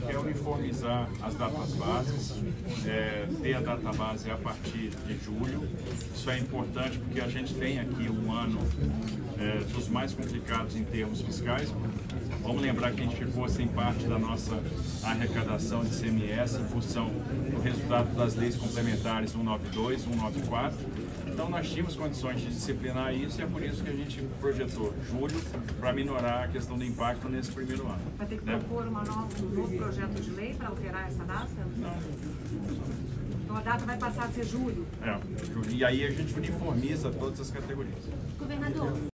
quer uniformizar as datas bases, ter a data base a partir de julho. Isso é importante porque a gente tem aqui um ano dos mais complicados em termos fiscais. Vamos lembrar que a gente ficou sem parte da nossa arrecadação de ICMS em função do resultado das leis complementares 192, 194. Então nós tínhamos condições de disciplinar isso e é por isso que a gente projetou julho para minorar a questão do impacto nesse primeiro ano. Vai ter que propor um novo projeto de lei para alterar essa data? Não. Então a data vai passar a ser julho? E aí a gente uniformiza todas as categorias. Governador,